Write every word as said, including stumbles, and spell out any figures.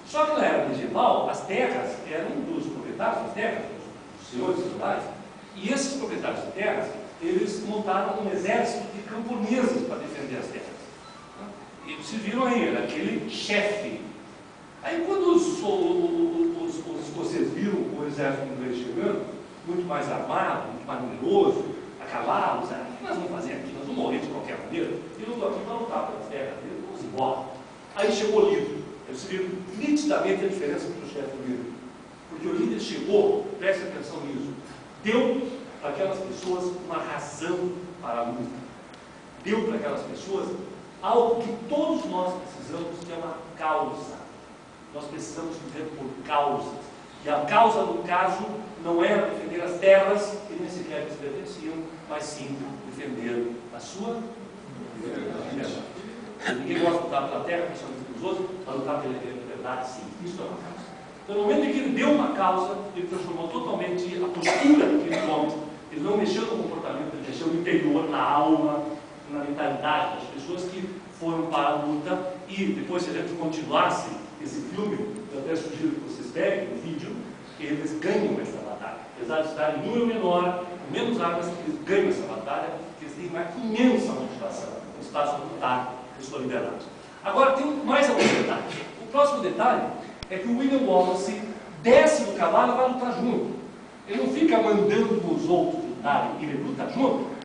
Só que na era medieval, as terras eram dos proprietários das terras, dos senhores feudais, e esses proprietários de terras, eles montaram um exército de camponeses para defender as terras. E se viram aí, era aquele chefe. Aí quando os, os, os, os escoceses viram o exército inglês chegando, muito mais armado, muito mais numeroso, a cavalos, ah, o que nós vamos fazer aqui? Nós vamos morrer de qualquer maneira. E não estou aqui para lutar pelas terras dele, vamos embora. Aí chegou o líder. Eles viram nitidamente a diferença entre o chefe e o líder. Porque o líder chegou, preste atenção nisso, deu para aquelas pessoas uma razão para a luta. Deu para aquelas pessoas algo que todos nós precisamos, que é uma causa. Nós precisamos viver por causas. E a causa, no caso, não era defender as terras, que nem sequer lhes pertenciam, mas sim defender a sua liberdade. Ninguém gosta de lutar pela terra, principalmente pelos outros, para lutar pela liberdade, sim. Isso é uma causa. Então, no momento em que ele deu uma causa, ele transformou totalmente a postura daquele homem. Ele não mexeu no comportamento, ele mexeu no interior, na alma, na mentalidade das pessoas que foram para a luta. E depois, se a gente continuasse esse filme, eu até sugiro que vocês peguem o vídeo, eles ganham essa batalha. Apesar de estarem em número menor, com menos armas, eles ganham essa batalha, porque eles têm uma imensa motivação, um espaço para lutar por sua liberdade. Agora, tem mais algum detalhe. O próximo detalhe é que o William Wallace desce do cavalo e vai lutar junto. Ele não fica mandando os outros lutarem, ele luta junto,